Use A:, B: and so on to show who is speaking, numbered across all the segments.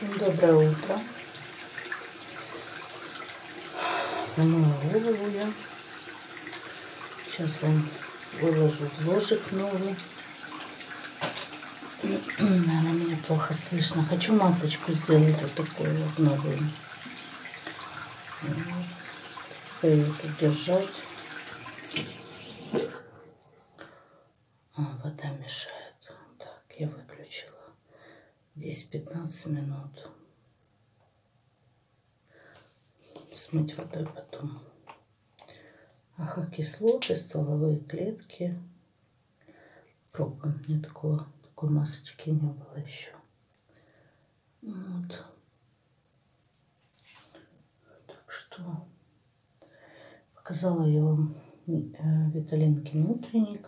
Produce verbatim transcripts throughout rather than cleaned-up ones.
A: Всем доброе утро. Помыла голову я. Сейчас вам выложу ложик новый. Наверное, меня плохо слышно. Хочу масочку сделать вот такую вот новую. Вот. Держать. А, вода мешает. Так, я выключила. Здесь пятнадцать минут. Смыть водой потом. Ахокислоты, стволовые клетки. Пробуем. Мне такого, такой масочки не было еще. Вот. Так что показала я вам Виталинкин утренник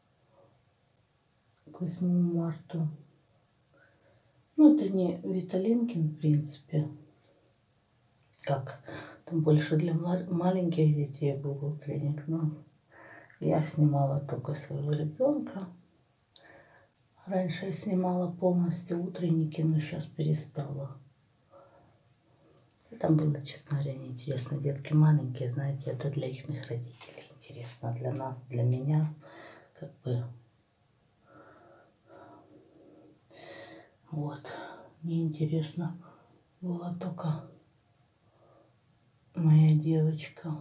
A: к восьмому марта. Ну, это не Виталинкин, в принципе. Как? Там больше для маленьких детей был утренник. Но я снимала только своего ребенка. Раньше я снимала полностью утренники, но сейчас перестала. И там было, честно говоря, неинтересно. Детки маленькие, знаете, это для их родителей интересно. Для нас, для меня, как бы... Вот, мне интересно была только моя девочка.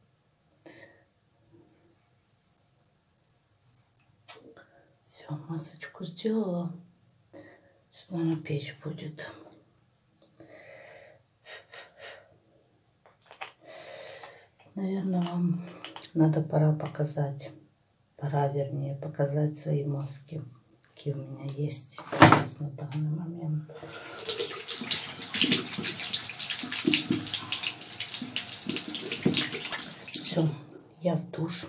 A: Все, масочку сделала. Сейчас, наверное, печь будет. Наверное, вам надо пора показать. Пора, вернее, показать свои маски. Какие у меня есть сейчас на данный момент. Все, я в душ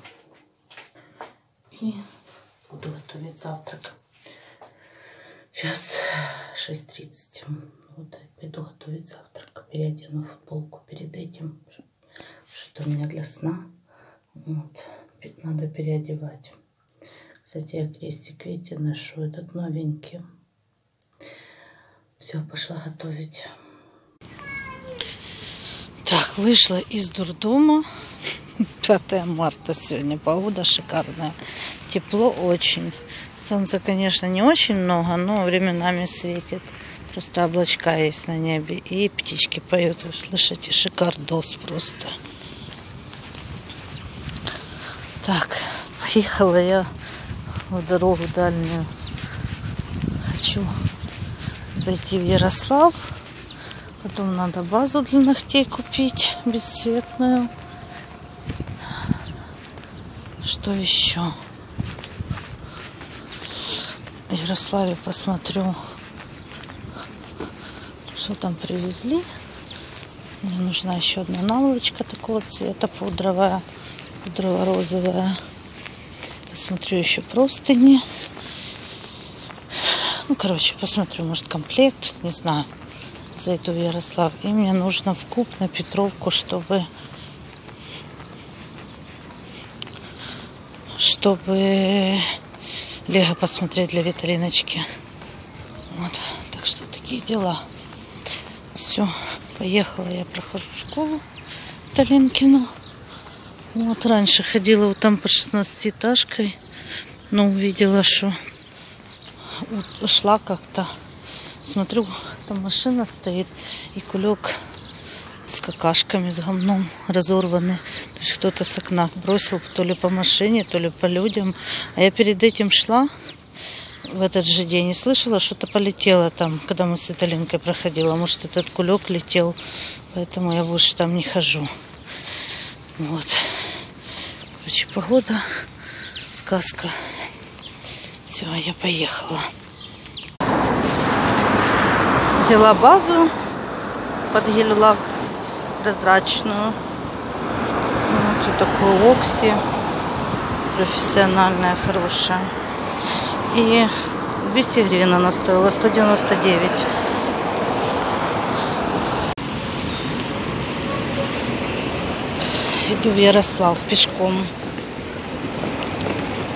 A: и буду готовить завтрак. Сейчас шесть тридцать. Вот, пойду готовить завтрак. Переодену футболку перед этим, что у меня для сна. Вот, надо переодевать. Кстати, я крестик, видите, ношу этот новенький. Все, пошла готовить. Так, вышла из дурдома. пятое марта сегодня. Погода шикарная. Тепло очень. Солнца, конечно, не очень много, но временами светит. Просто облачка есть на небе. И птички поют. Вы слышите? Шикардос просто. Так, поехала я в дорогу дальнюю. Хочу зайти в Ярослав. Потом надо базу для ногтей купить, бесцветную. Что еще? В Ярославе посмотрю, что там привезли. Мне нужна еще одна наволочка такого цвета, пудровая, пудрово-розовая. Посмотрю еще простыни. Ну, короче, посмотрю, может, комплект, не знаю. Зайду в Ярослав. И мне нужно в Куб на Петровку, чтобы... Чтобы Лего посмотреть для Виталиночки. Вот. Так что такие дела. Все, поехала. Я прохожу школу Виталинкину. Вот раньше ходила вот там по шестнадцатиэтажкой, но увидела, что шла как-то. Смотрю, там машина стоит и кулек с какашками, с гомном разорванный. То есть кто-то с окна бросил то ли по машине, то ли по людям. А я перед этим шла в этот же день и слышала, что-то полетело там, когда мы с Виталинкой проходила. Может, этот кулек летел, поэтому я больше там не хожу. Вот. Короче, погода, сказка. Все, я поехала. Взяла базу под гель-лак прозрачную. Вот тут такую Окси. Профессиональная, хорошая. И двести гривен она стоила, сто девяносто девять. Иду в Ярослав пешком.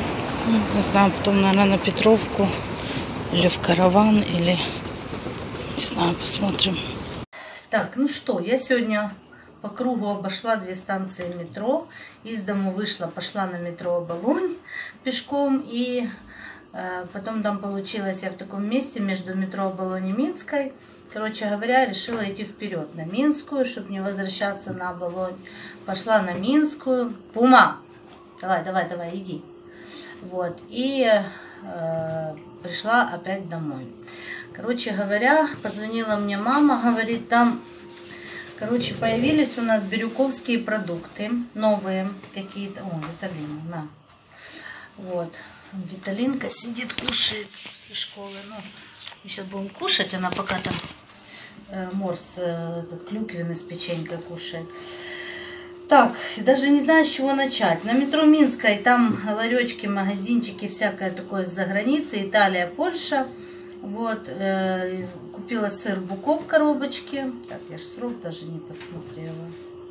A: Не знаю, потом, наверное, на Петровку или в Караван, или Не знаю, посмотрим. Так, ну что, я сегодня по кругу обошла две станции метро. Из дому вышла, пошла на метро Оболонь пешком. И э, потом там получилось, я в таком месте между метро Оболонь и Минской. Короче говоря, решила идти вперед на Минскую, чтобы не возвращаться на Оболонь. Пошла на Минскую. Пума! Давай, давай, давай, иди. Вот. И э, пришла опять домой. Короче говоря, позвонила мне мама, говорит, там, короче, появились у нас бирюковские продукты, новые какие-то. О, Виталина, на. Вот. Виталинка сидит, кушает после школы. Ну, мы сейчас будем кушать, она пока там э, морс э, этот, клюквенный с печенькой кушает. Так, даже не знаю, с чего начать. На метро Минской там ларечки, магазинчики, всякое такое с-за границы, Италия, Польша. Вот, э, купила сыр Буко в коробочке. Так, я же срок даже не посмотрела.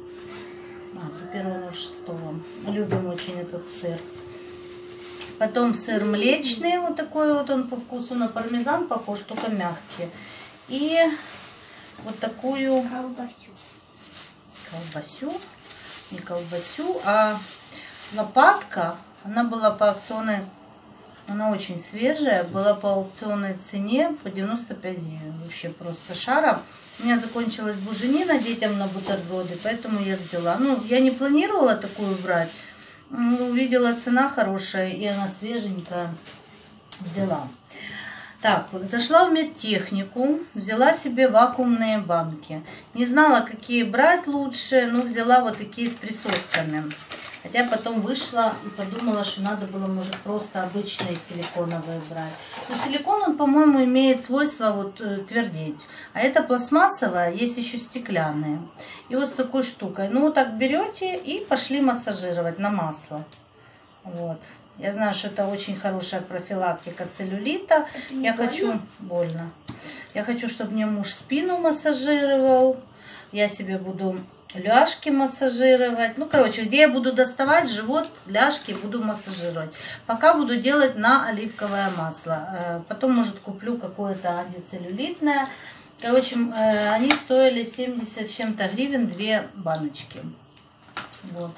A: А, до первого шестого. Любим очень этот сыр. Потом сыр млечный, вот такой вот он по вкусу, на пармезан похож, только мягкий. И вот такую колбасю. Колбасю. Не колбасю, а лопатка. Она была по акционной. Она очень свежая, была по аукционной цене по девяносто пять гривен. Вообще просто шара. У меня закончилась буженина детям на бутерброды, поэтому я взяла. Ну, я не планировала такую брать. Увидела, цена хорошая, и она свеженькая. Взяла. Так, зашла в медтехнику, взяла себе вакуумные банки. Не знала, какие брать лучше, но взяла вот такие с присосками. Хотя потом вышла и подумала, что надо было, может, просто обычные силиконовые брать. Но силикон, он, по-моему, имеет свойство вот твердеть. А это пластмассовая, есть еще стеклянные. И вот с такой штукой. Ну, вот так берете и пошли массажировать на масло. Вот. Я знаю, что это очень хорошая профилактика целлюлита. Я больно? хочу... Больно. Я хочу, чтобы мне муж спину массажировал. Я себе буду... ляжки массажировать. Ну, короче, где я буду доставать живот, ляжки буду массажировать. Пока буду делать на оливковое масло. Потом, может, куплю какое-то антицеллюлитное. Короче, они стоили семьдесят с чем-то гривен, две баночки. Вот.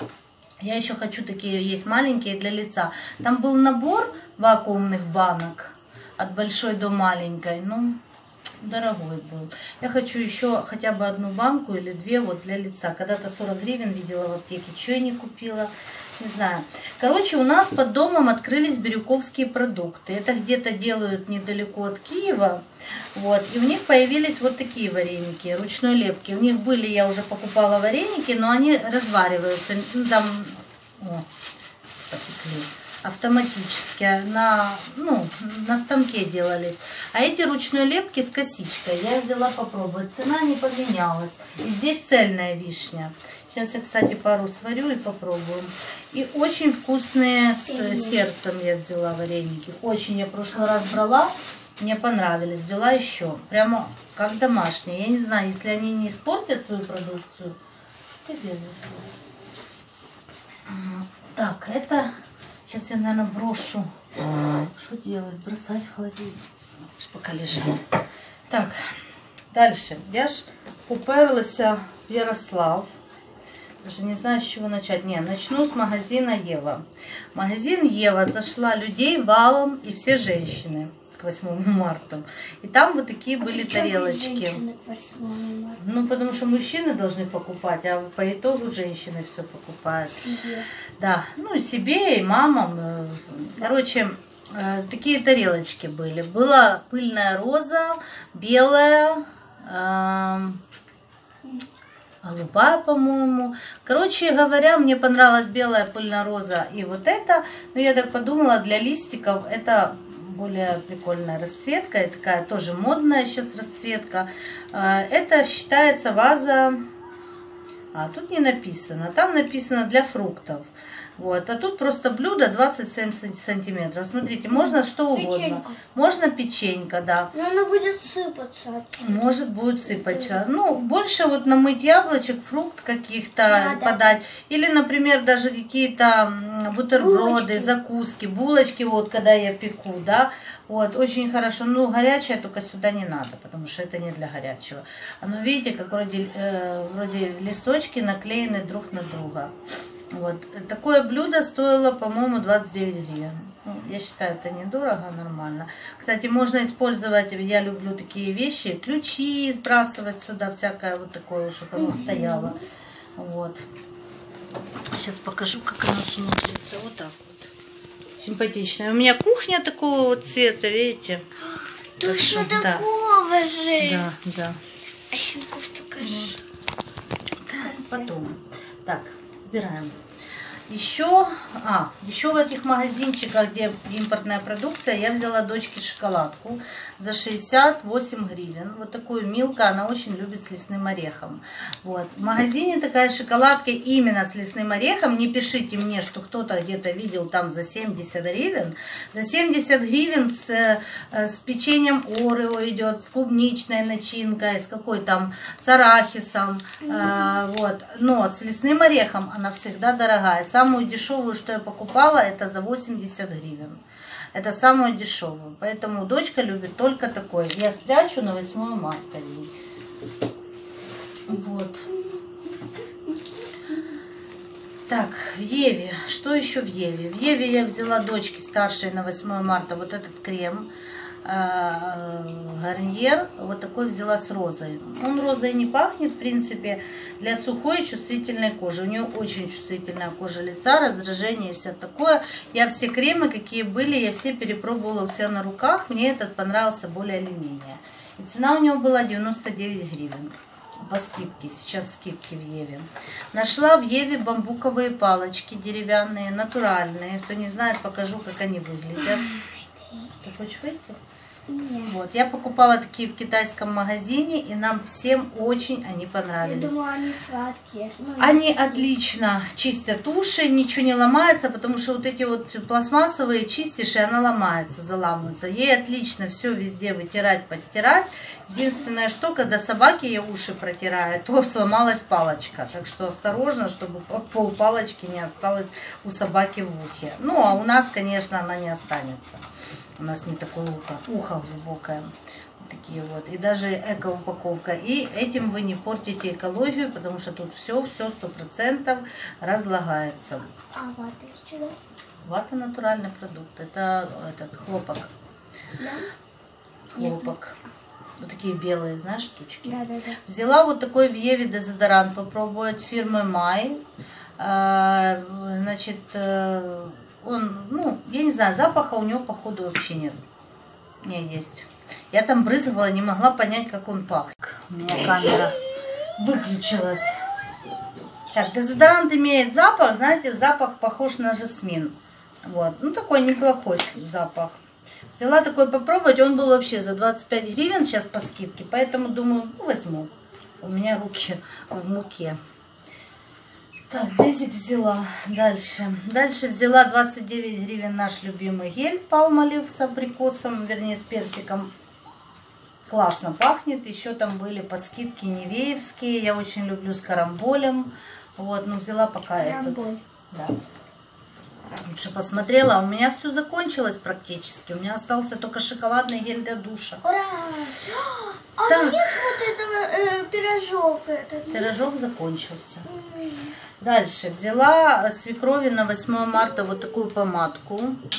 A: Я еще хочу такие, есть маленькие для лица. Там был набор вакуумных банок от большой до маленькой. Ну, дорогой был. Я хочу еще хотя бы одну банку или две вот для лица. Когда-то сорок гривен видела в аптеке. Что я не купила? Не знаю. Короче, у нас под домом открылись бирюковские продукты. Это где-то делают недалеко от Киева. Вот. И у них появились вот такие вареники, ручной лепки. У них были, я уже покупала вареники, но они развариваются. Ну, там, о, потекли. Автоматически на, ну, на станке делались. А эти ручной лепки с косичкой я взяла попробовать. Цена не поменялась. И здесь цельная вишня. Сейчас я, кстати, пару сварю и попробую. И очень вкусные с сердцем я взяла вареники. Очень я в прошлый раз брала. Мне понравились. Взяла еще. Прямо как домашние. Я не знаю, если они не испортят свою продукцию. Что делать? Так, это... Сейчас я, наверное, брошу. Что делать? Бросать в холодильник. Пока лежит. Так, дальше. Я ж уперлась в Ярослав. Даже не знаю, с чего начать. Не, начну с магазина Ева. Магазин Ева зашла людей валом, и все женщины к восьмому марта. И там вот такие а были тарелочки. Ну, потому что мужчины должны покупать, а по итогу женщины все покупают. Себе. Да, ну и себе, и мамам. Короче, такие тарелочки были. Была пыльная роза, белая, голубая, по-моему. Короче говоря, мне понравилась белая пыльная роза и вот это. Но я так подумала, для листиков это более прикольная расцветка. И такая тоже модная сейчас расцветка. Это считается ваза... А, тут не написано. Там написано для фруктов. Вот. А тут просто блюдо двадцать семь сантиметров. Смотрите, можно что угодно.
B: Печенька.
A: Можно печенька, да.
B: Но она будет сыпаться.
A: Может, будет сыпаться. Ну, больше вот намыть яблочек, фрукт каких-то
B: Да, да.
A: подать. Или, например, даже какие-то м, бутерброды,
B: Булочки.
A: закуски, булочки, вот, когда я пеку, да. Вот, очень хорошо. Ну, горячее только сюда не надо, потому что это не для горячего. Оно, видите, как вроде, э, вроде листочки наклеены друг на друга. Вот. Такое блюдо стоило, по-моему, двадцать девять гривен. Ну, я считаю, это недорого, нормально. Кстати, можно использовать, я люблю такие вещи, ключи сбрасывать сюда, всякое вот такое, чтобы оно стояло. Вот. Сейчас покажу, как оно смотрится. Вот так вот. Симпатичная. У меня кухня такого вот цвета, видите?
B: Точно
A: Так что, да.
B: такого же.
A: Да, да.
B: А щенков покажи.
A: Потом. Так, убираем. Еще, а, еще в этих магазинчиках, где импортная продукция, я взяла дочке шоколадку за шестьдесят восемь гривен. Вот такую Милка, она очень любит с лесным орехом. Вот. В магазине такая шоколадка именно с лесным орехом. Не пишите мне, что кто-то где-то видел там за семьдесят гривен. За семьдесят гривен с, с печеньем Орео идет, с клубничной начинкой, с какой там, с арахисом. Э, вот. Но с лесным орехом она всегда дорогая. Самую дешевую, что я покупала, это за восемьдесят гривен. Это самую дешевую. Поэтому дочка любит только такое. Я спрячу на восьмое марта. Вот. Так, в Еве. Что еще в Еве? В Еве я взяла дочке старшей на восьмое марта вот этот крем. Гарниер, вот такой взяла с розой. Он розой не пахнет, в принципе, для сухой чувствительной кожи. У нее очень чувствительная кожа лица, раздражение и все такое. Я все кремы, какие были, я все перепробовала у себя на руках. Мне этот понравился более или менее. И цена у него была девяносто девять гривен. По скидке, сейчас скидки в Еве. Нашла в Еве бамбуковые палочки деревянные, натуральные. Кто не знает, покажу, как они выглядят. Ты хочешь выйти?
B: Нет.
A: Вот, я покупала такие в китайском магазине, и нам всем очень они понравились.
B: Я думала, они сладкие. Ну,
A: Они отлично чистят уши, ничего не ломается, потому что вот эти вот пластмассовые чистишь, и она ломается, заламывается. Ей отлично все везде вытирать, подтирать. Единственное, что когда собаки ей уши протирают, то сломалась палочка. Так что осторожно, чтобы пол палочки не осталось у собаки в ухе. Ну, а у нас, конечно, она не останется. У нас не такое ухо, ухо глубокое. Вот такие вот. И даже эко-упаковка. И этим вы не портите экологию, потому что тут все, все сто процентов разлагается.
B: А вата из чего?
A: Вата натуральный продукт. Это этот хлопок.
B: Да?
A: Хлопок. Вот такие белые, знаешь, штучки.
B: Да, да, да.
A: Взяла вот такой в Еве дезодорант попробовать фирмы Май. А, значит, он, ну, я не знаю, запаха у него, походу, вообще нет. Не, есть. Я там брызгала, не могла понять, как он пахнет. У меня камера выключилась. Так, дезодорант имеет запах, знаете, запах похож на жасмин. Вот, ну, такой неплохой запах. Взяла такой попробовать, он был вообще за двадцать пять гривен сейчас по скидке, поэтому думаю, ну, возьму. У меня руки в муке. Так, дезик взяла. Дальше. Дальше взяла двадцать девять гривен наш любимый гель Palmolive с абрикосом, вернее с персиком. Классно пахнет. Еще там были по скидке невеевские. Я очень люблю с карамболем. Вот, но взяла пока этот. Да. Лучше посмотрела, а у меня все закончилось практически. У меня остался только шоколадный гель для душа.
B: Ура! А
A: Так.
B: нет вот этого э, пирожок этот?
A: Пирожок закончился. Дальше взяла свекрови на восьмое марта вот такую помадку.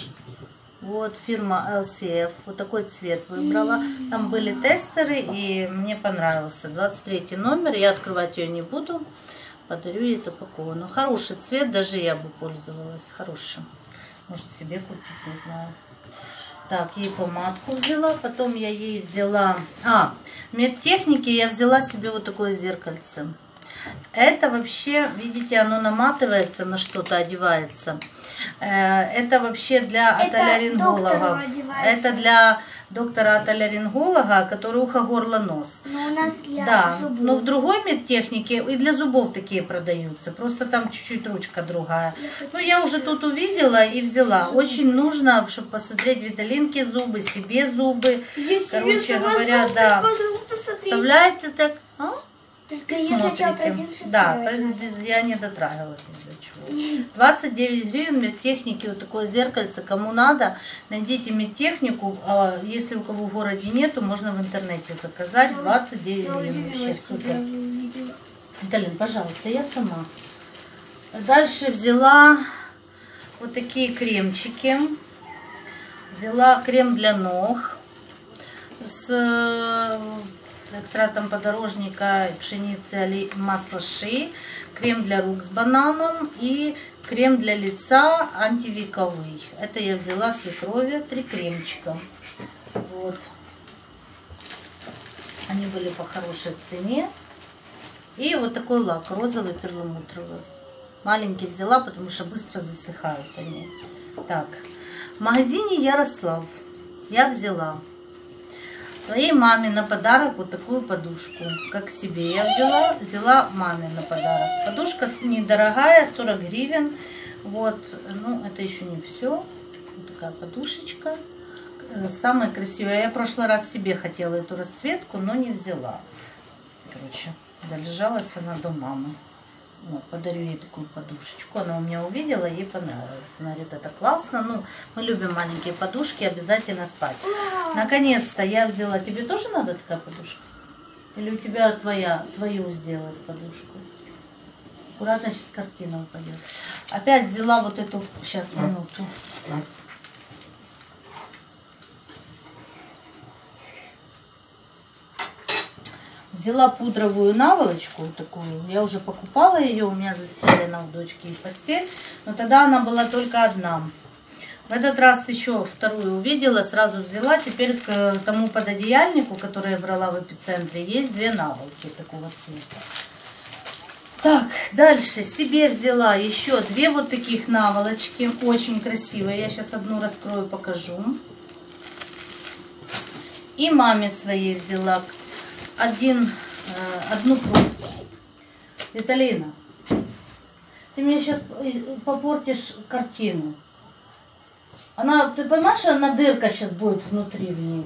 A: Вот фирма эл си эф. Вот такой цвет выбрала. Там были тестеры, и мне понравился. двадцать третий номер. Я открывать ее не буду. Подарю ей запакованную. Хороший цвет, даже я бы пользовалась. Хорошим. Может себе купить, не знаю. Так, ей помадку взяла. Потом я ей взяла... А, в медтехнике я взяла себе вот такое зеркальце. Это вообще, видите, оно наматывается на что-то, одевается. Это вообще для отоларингологов. Это для, доктора отоларинголога, который ухо, горло, нос.
B: Но у нас для
A: Да,
B: зубов.
A: но в другой медтехнике и для зубов такие продаются. Просто там чуть-чуть ручка другая. Ну, я уже тут увидела и взяла. Очень нужно, чтобы посмотреть Виталинке зубы, себе зубы.
B: Я
A: Короче
B: себе
A: говоря,
B: зубы
A: да.
B: могу посмотреть.
A: Вставляете так. А?
B: Только
A: И
B: я сначала
A: смотрите.
B: продезинфицировать
A: Да,
B: надо.
A: я не дотрагивалась ни до чего. двадцать девять гривен медтехники, вот такое зеркальце. Кому надо, найдите медтехнику. А если у кого в городе нету, можно в интернете заказать. двадцать девять гривен. Вообще супер. Виталин, пожалуйста, я сама. Дальше взяла вот такие кремчики. Взяла крем для ног с экстрактом подорожника, пшеницы, масла ши, крем для рук с бананом и крем для лица антивековый. Это я взяла свекрови, три кремчика. Вот. Они были по хорошей цене. И вот такой лак розовый перламутровый. Маленький взяла, потому что быстро засыхают они. Так, в магазине Ярослав я взяла своей маме на подарок вот такую подушку, как себе я взяла, взяла маме на подарок. Подушка недорогая, сорок гривен. Вот, ну это еще не все. Вот такая подушечка, самая красивая. Я в прошлый раз себе хотела эту расцветку, но не взяла. Короче, долежалась она до мамы. Вот, подарю ей такую подушечку. Она у меня увидела, ей понравилось. Она говорит, это классно. Ну, мы любим маленькие подушки, обязательно спать. Наконец-то я взяла. Тебе тоже надо такая подушка? Или у тебя твоя, твою сделают подушку? Аккуратно, сейчас картина упадет. Опять взяла вот эту, сейчас, минуту. Взяла пудровую наволочку такую. Я уже покупала ее, у меня застелена у дочки и постель. Но тогда она была только одна. В этот раз еще вторую увидела, сразу взяла. Теперь к тому пододеяльнику, который я брала в эпицентре, есть две наволоки такого цвета. Так, дальше себе взяла еще две вот таких наволочки. Очень красивые. Я сейчас одну раскрою, покажу. И маме своей взяла один, одну пробку. Виталина, ты мне сейчас попортишь картину. Она, ты понимаешь, что она дырка сейчас будет внутри в ней.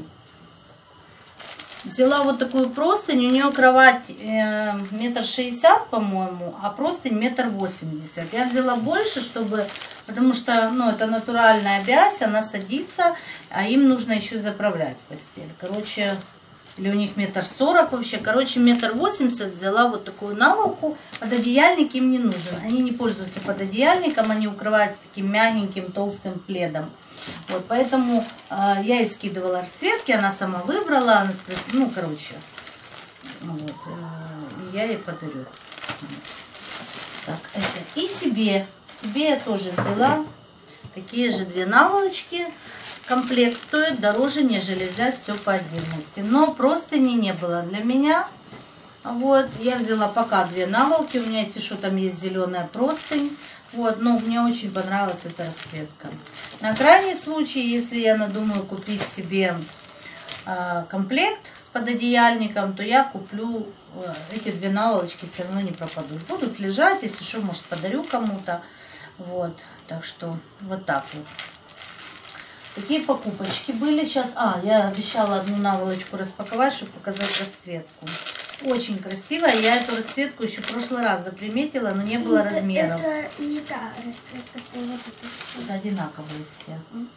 A: Взяла вот такую простынь, у нее кровать э, метр шестьдесят, по-моему, а простынь метр восемьдесят. Я взяла больше, чтобы, потому что, ну, это натуральная бязь, она садится, а им нужно еще заправлять постель. Короче, или у них метр сорок вообще. Короче, метр восемьдесят взяла вот такую наволоку. Пододеяльник им не нужен. Они не пользуются пододеяльником, они укрываются таким мягеньким толстым пледом. Вот, поэтому э, я ей скидывала расцветки, она сама выбрала. Она, ну, короче, вот, э, я ей подарю. Так, это. И себе. Себе я тоже взяла такие же две наволочки. Комплект стоит дороже, нежели взять все по отдельности. Но простыни не было для меня. Вот, я взяла пока две наволоки. У меня, если что, там есть зеленая простынь. Вот, но мне очень понравилась эта расцветка. На крайний случай, если я надумаю купить себе э, комплект с пододеяльником, то я куплю э, эти две наволочки, все равно не пропадут. Будут лежать, если что, может, подарю кому-то. Вот, так что вот так вот. Такие покупочки были. Сейчас, а, я обещала одну наволочку распаковать, чтобы показать расцветку. Очень красивая. Я эту расцветку еще в прошлый раз заприметила, но не было
B: это,
A: размеров.
B: Это не та расцветка, это вот это.
A: Это одинаковые все.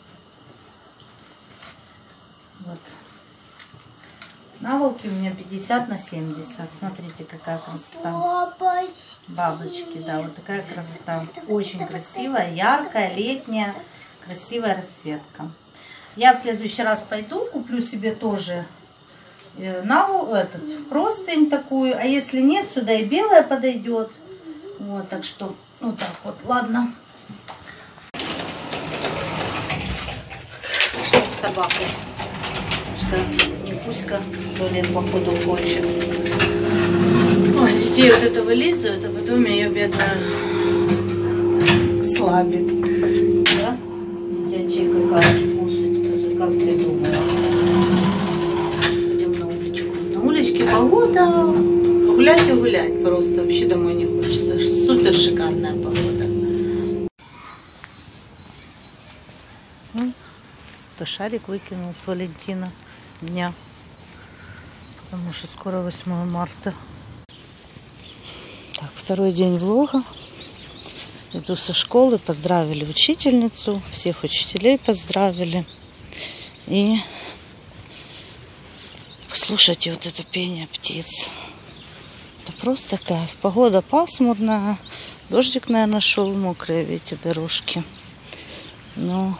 A: Вот. Наволоки у меня пятьдесят на семьдесят. Смотрите, какая красота.
B: Бабочки.
A: Бабочки, да, вот такая красота. Очень красивая, яркая, летняя. Красивая расцветка. Я в следующий раз пойду, куплю себе тоже навол, этот, простынь такую. А если нет, сюда и белая подойдет. Вот, так что вот так вот. Ладно. Пошла с собакой. Что Никуська в туалет, походу, хочет. Ой, детей вот это вылизывают, а потом ее бедная слабит. Да? Какая кушать, скажи, как ты думала? погода. Гулять и гулять. Просто вообще домой не хочется. Супер шикарная погода. То шарик выкинул с Валентина дня. Потому что скоро восьмое марта. Так, второй день влога. Иду со школы, поздравили учительницу, всех учителей поздравили. И послушайте вот это пение птиц. Это просто кайф. Погода пасмурная, дождик, наверное, шел, мокрые, видите, дорожки. Но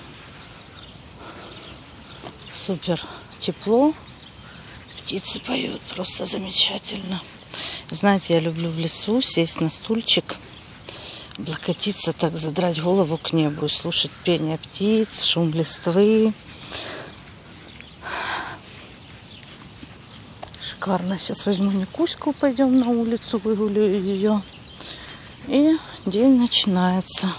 A: супер тепло, птицы поют, просто замечательно. Знаете, я люблю в лесу сесть на стульчик, облокотиться так, задрать голову к небу и слушать пение птиц, шум листвы. Шикарно. Сейчас возьму Никуську, пойдем на улицу, выгуляю ее. И день начинается.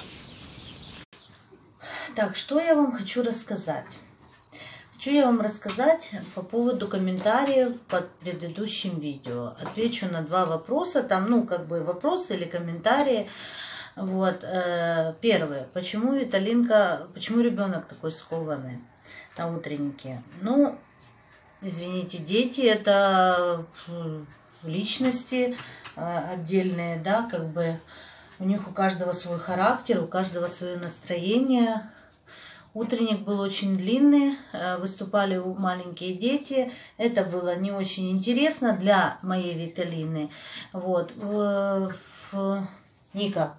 A: Так, что я вам хочу рассказать? Хочу я вам рассказать по поводу комментариев под предыдущим видео. Отвечу на два вопроса, там, ну, как бы вопросы или комментарии. Вот, первое. Почему Виталинка, почему ребенок такой скованный на утреннике? Ну, извините, дети это личности отдельные, да, как бы у них у каждого свой характер, у каждого свое настроение. Утренник был очень длинный, выступали маленькие дети. Это было не очень интересно для моей Виталины. Вот, в, в, Ника.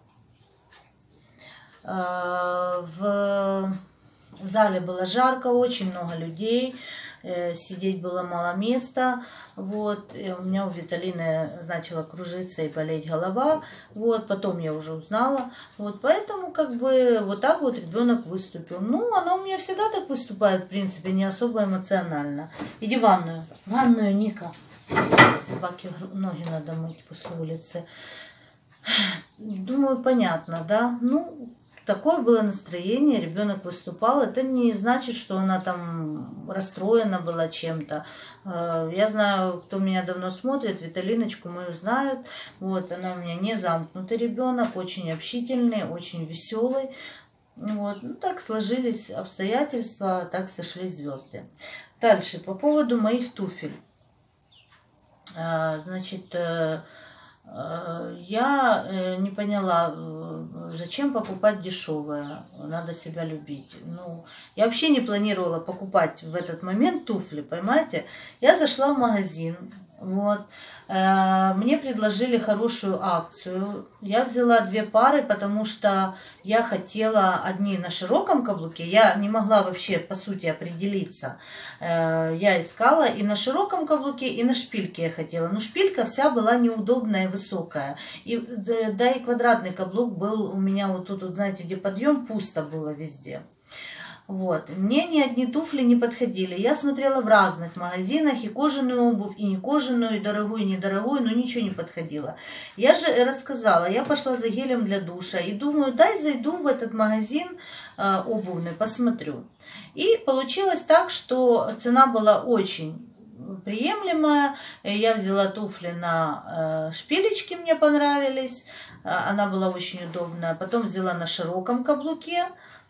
A: В, в зале было жарко, очень много людей, сидеть было мало места, вот, и у меня у Виталины начала кружиться и болеть голова, вот, потом я уже узнала, вот, поэтому, как бы, вот так вот ребенок выступил. Ну, она у меня всегда так выступает, в принципе, не особо эмоционально. Иди в ванную, в ванную, Ника. Собаке ноги надо мыть после улицы. Думаю, понятно, да, ну, такое было настроение, ребенок выступал. Это не значит, что она там расстроена была чем-то. Я знаю, кто меня давно смотрит, Виталиночку мою знают. Вот, она у меня не замкнутый ребенок, очень общительный, очень веселый. Вот, ну, так сложились обстоятельства, так сошлись звезды. Дальше, по поводу моих туфель. Значит, я не поняла, зачем покупать дешевое, надо себя любить. Ну, я вообще не планировала покупать в этот момент туфли, понимаете? Я зашла в магазин, вот, мне предложили хорошую акцию. Я взяла две пары, потому что я хотела одни на широком каблуке. Я не могла вообще, по сути, определиться. Я искала и на широком каблуке, и на шпильке я хотела. Но шпилька вся была неудобная и высокая. И, да и квадратный каблук был у меня вот тут, вот, знаете, где подъем, пусто было везде. Вот. Мне ни одни туфли не подходили. Я смотрела в разных магазинах и кожаную обувь, и не кожаную, и дорогую, и недорогую, но ничего не подходило. Я же рассказала, я пошла за гелем для душа и думаю, дай зайду в этот магазин э, обувный, посмотрю. И получилось так, что цена была очень приемлемая. Я взяла туфли на э, шпилечки, мне понравились. Она была очень удобная. Потом взяла на широком каблуке.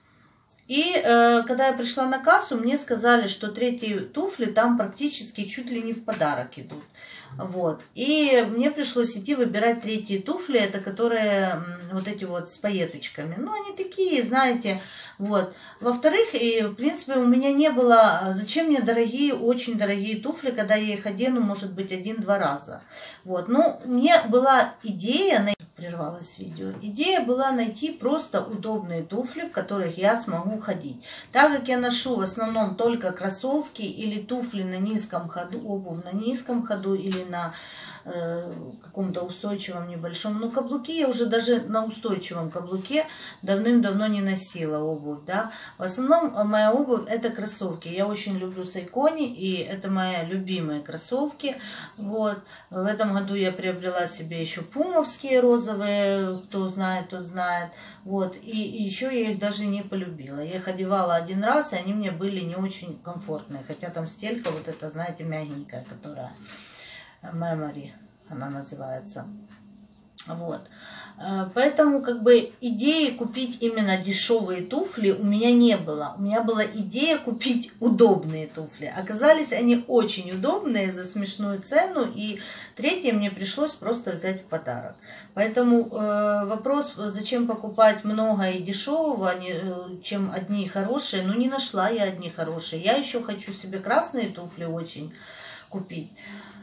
A: И э, когда я пришла на кассу, мне сказали, что третьи туфли там практически чуть ли не в подарок идут. Вот. И мне пришлось идти выбирать третьи туфли, это которые вот эти вот с пайеточками. Ну, они такие, знаете, вот. Во-вторых, и в принципе у меня не было, зачем мне дорогие, очень дорогие туфли, когда я их одену, может быть, один-два раза. Вот. Ну, мне была идея, прервалось видео, идея была найти просто удобные туфли, в которых я смогу ходить. Так как я ношу в основном только кроссовки или туфли на низком ходу, обувь на низком ходу или на э, каком-то устойчивом небольшом, но каблуки я уже даже на устойчивом каблуке давным-давно не носила обувь, да. В основном моя обувь это кроссовки. Я очень люблю Сайкони, и это мои любимые кроссовки. Вот. В этом году я приобрела себе еще пумовские розовые, кто знает, тот знает. Вот. И, и еще я их даже не полюбила. Я их одевала один раз, и они мне были не очень комфортные. Хотя там стелька вот эта, знаете, мягенькая, которая... Memory она называется. Вот. Поэтому как бы идеи купить именно дешевые туфли у меня не было. У меня была идея купить удобные туфли. Оказались они очень удобные за смешную цену. И третье мне пришлось просто взять в подарок. Поэтому э, вопрос, зачем покупать много и дешевого, чем одни хорошие. Ну не нашла я одни хорошие. Я еще хочу себе красные туфли очень купить.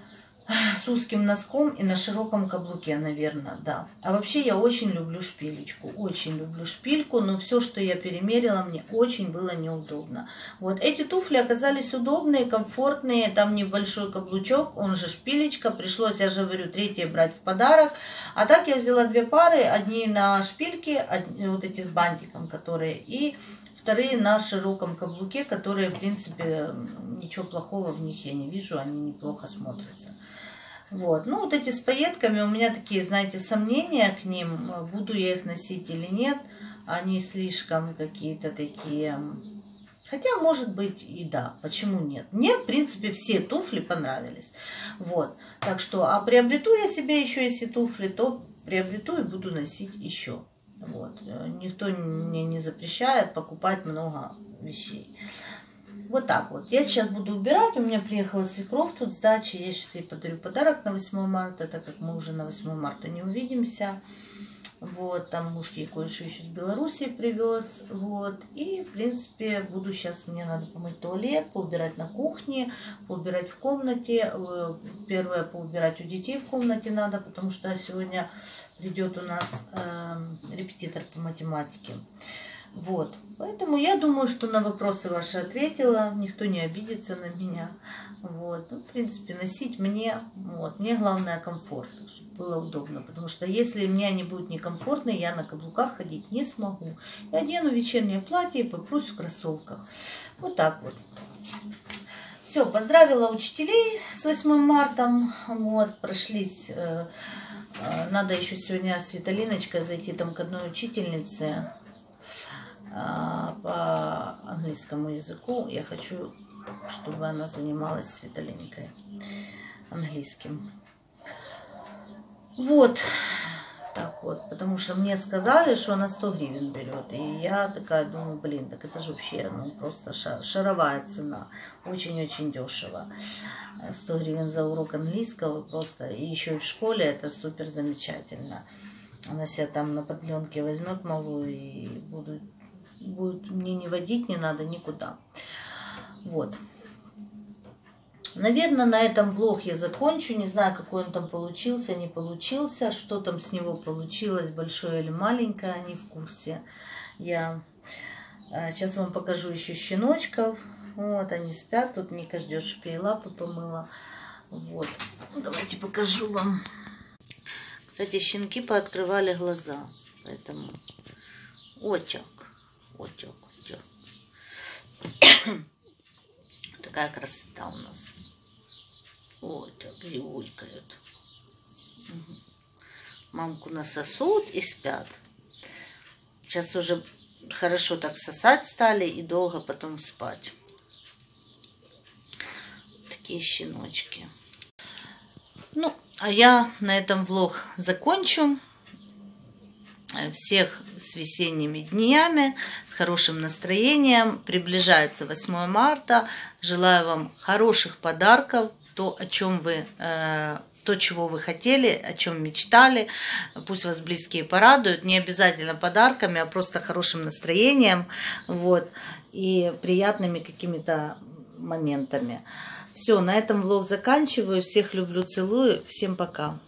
A: С узким носком и на широком каблуке, наверное, да. А вообще я очень люблю шпилечку, очень люблю шпильку, но все, что я перемерила, мне очень было неудобно. Вот эти туфли оказались удобные, комфортные, там небольшой каблучок, он же шпилечка, пришлось, я же говорю, третье брать в подарок. А так я взяла две пары, одни на шпильке, одни, вот эти с бантиком, которые, и вторые на широком каблуке, которые, в принципе, ничего плохого в них я не вижу, они неплохо смотрятся. Вот. Ну, вот эти с пайетками, у меня такие, знаете, сомнения к ним, буду я их носить или нет. Они слишком какие-то такие... Хотя, может быть, и да, почему нет. Мне, в принципе, все туфли понравились. Вот. Так что, а приобрету я себе еще эти туфли, то приобрету и буду носить еще. Вот. Никто мне не запрещает покупать много вещей. Вот так вот. Я сейчас буду убирать. У меня приехала свекровь тут с дачи. Я сейчас ей подарю подарок на восьмое марта, так как мы уже на восьмое марта не увидимся. Вот. Там муж ей кое-что еще с Белоруссии привез. Вот. И, в принципе, буду сейчас... Мне надо помыть туалет, поубирать на кухне, поубирать в комнате. Первое, поубирать у детей в комнате надо, потому что сегодня придет у нас э, репетитор по математике. Вот, поэтому я думаю, что на вопросы ваши ответила, никто не обидится на меня. Вот, ну, в принципе, носить мне, вот, мне главное комфорт, чтобы было удобно, потому что если мне они будут некомфортны, я на каблуках ходить не смогу. Я одену вечернее платье и попрусь в кроссовках. Вот так вот. Все, поздравила учителей с восьмым марта, вот, прошлись. Э, э, надо еще сегодня с Виталиночкой зайти там к одной учительнице по английскому языку. Я хочу, чтобы она занималась с Виталинкой английским. Вот. Так вот. Потому что мне сказали, что она сто гривен берет. И я такая думаю, блин, так это же вообще ну, просто шаровая цена. Очень-очень дешево. сто гривен за урок английского просто. И еще и в школе это супер замечательно. Она себя там на подленке возьмет малую и буду... Будет мне не водить, не надо никуда. Вот. Наверное, на этом влог я закончу. Не знаю, какой он там получился, не получился. Что там с него получилось, большое или маленькое, не в курсе. Я сейчас вам покажу еще щеночков. Вот, они спят. Тут Ника ждет, чтобы я лапы помыла. Вот. Ну, давайте покажу вам. Кстати, щенки пооткрывали глаза. Поэтому... Отчак. Отек, отек. Такая красота у нас. Вот так зевулькают. Угу. Мамку насосут и спят. Сейчас уже хорошо так сосать стали и долго потом спать. Такие щеночки. Ну, а я на этом влог закончу. Всех с весенними днями, с хорошим настроением. Приближается восьмое марта. Желаю вам хороших подарков, то, о чем вы, э, то, чего вы хотели, о чем мечтали. Пусть вас близкие порадуют. Не обязательно подарками, а просто хорошим настроением. Вот, и приятными какими-то моментами. Все, на этом влог заканчиваю. Всех люблю, целую. Всем пока.